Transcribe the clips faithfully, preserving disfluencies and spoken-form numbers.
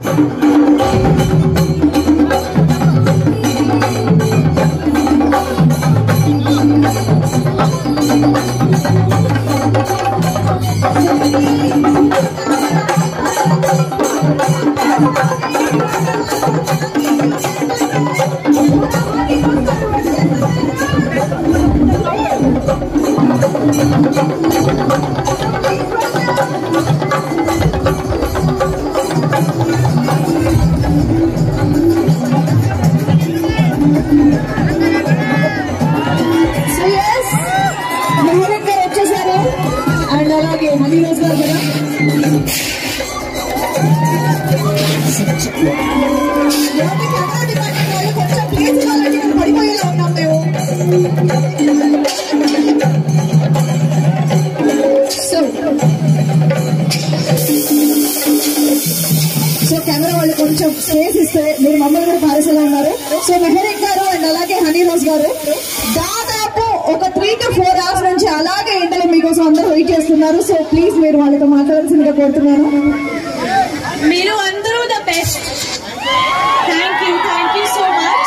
So camera వాళ్ళు కొంచెం space ఇస్తే మీరు మమ్మల్ని కూడా పారేసేలా ఉన్నారు. సో మెహరీన్ గారు అండ్ అలాగే హనీ రోజ్ గారు దాదాపు ఒక త్రీ టు ఫోర్ అవర్స్ నుంచి అలాగే ఇంటర్లో మీకోసం అందరూ వెయిట్ చేస్తున్నారు. సో ప్లీజ్ మీరు వాళ్ళతో మాట్లాడాల్సిందిగా కోరుతున్నాను. మీరు అందరూ the best. Thank you thank you so much.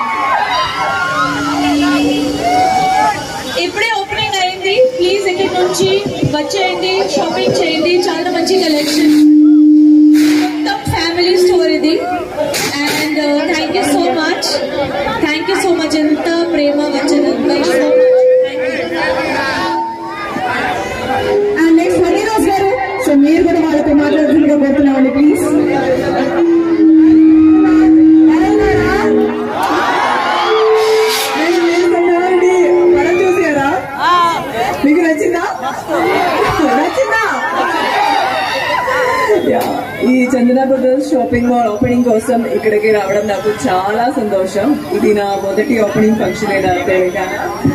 ఇప్పుడే ఓపెనింగ్ అయింది. ప్లీజ్ ఇక్కడ నుంచి వచ్చేయండి, షాపింగ్ చేయండి. చాలా మంచి కలెక్షన్, మొత్తం ఫ్యామిలీ స్టోర్ ఇది. And thank you so much, thank you so much. ఎంత ప్రేమ వచ్చింది. అండ్ నెక్స్ట్ హనీ రోజ్ గారు. సో మీరు కూడా వాళ్ళతో మాట్లాడుతుందిగా కోరుతున్నామండి ప్లీజ్. మనం చూసారా? మీకు నచ్చిందా? నచ్చిందా? ఈ Chandana brothers shopping mall opening కోసం ఇక్కడికి రావడం నాకు చాలా సంతోషం. ఇది నా మొదటి ఓపెనింగ్ ఫంక్షన్ అయినా తెలంగాణ.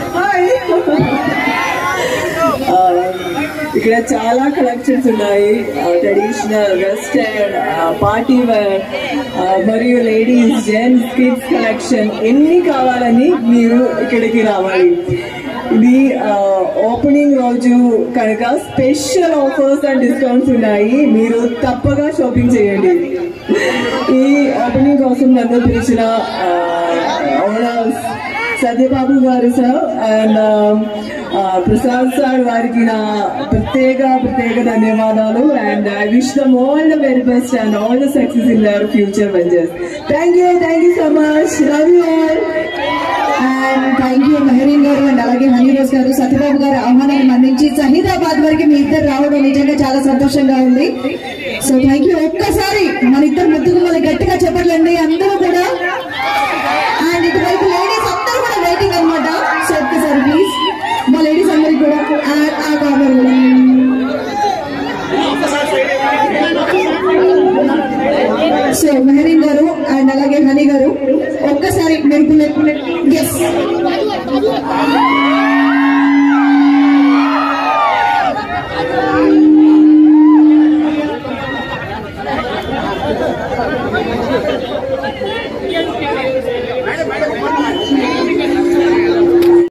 ఇక్కడ చాలా కలెక్షన్స్ ఉన్నాయి. ట్రెడిషనల్, వెస్టర్న్, పార్టీ వేర్ మరియు లేడీస్, జెంట్స్, కిడ్స్ కలెక్షన్ ఎన్ని కావాలని మీరు ఇక్కడికి రావాలి. ఇది ఓపెనింగ్ రోజు కనుక స్పెషల్ ఆఫర్స్ అండ్ డిస్కౌంట్స్ ఉన్నాయి. మీరు తప్పగా షాపింగ్ చేయండి. ఈ ఓపెనింగ్ కోసం నన్ను పిలిచిన ఓనర్స్ సత్యబాబు గారు సార్ అండ్ ప్రసాద్ సార్ వారికి నా ప్రత్యేక ప్రత్యేక ధన్యవాదాలు. And I wish them all the very best and all the success in their future ventures. Thank you thank you so much. Love you all. And thank you Mehreen గారు and అలాగే honey Rose గారు, సత్యబాబు గారు ఆహ్వానాన్ని మన్నించి సహీదాబాద్ వరకు మీ ఇద్దరు రావడం నిజంగా చాలా సంతోషంగా ఉంది. So thank you. ఒక్కసారి మన ఇద్దరు ముద్దుకు మళ్ళీ గట్టిగా చెప్పట్లండి అందరూ కూడా. అండ్ ఇటువైపు లేడీస్ అందరూ కూడా వెయిటింగ్ అనమాట. సో ఒక్కసారి ప్లీజ్ మా లేడీస్ అందరికి కూడా ఆ కార్నర్ కూడా. సో మెహరీన్ గారు అండ్ అలాగే హనీ గారు ఒక్కసారి మెరుపు ఎస్